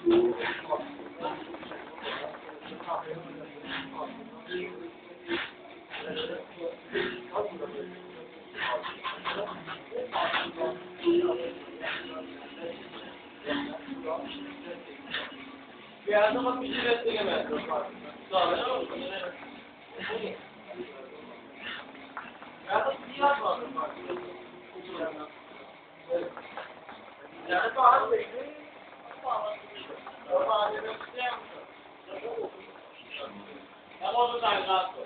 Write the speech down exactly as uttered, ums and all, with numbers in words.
Ya zaman bir şey ettiremez. Sağ olun. Ya da siyah var. Yani bazı şeyleri bazı şeyleri ama o da da